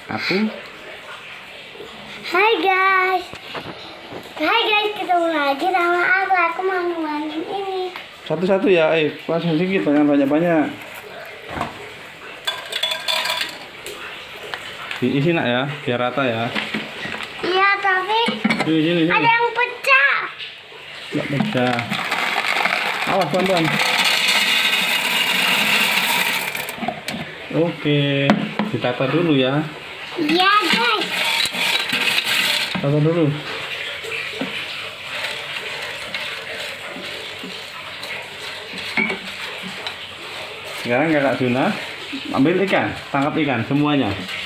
Aku. Hai guys. Hai guys, ketemu lagi sama aku. Aku mau nuangin ini. Satu-satu ya, langsung sedikit, jangan banyak-banyak. Diisi nak ya, biar rata ya. Iya, tapi Sini. ada yang pecah. Nggak pecah. Awas pelan-pelan. Oke, ditata dulu ya. Iya guys. Tata dulu. Sekarang kakak Juna ambil ikan, tangkap ikan semuanya.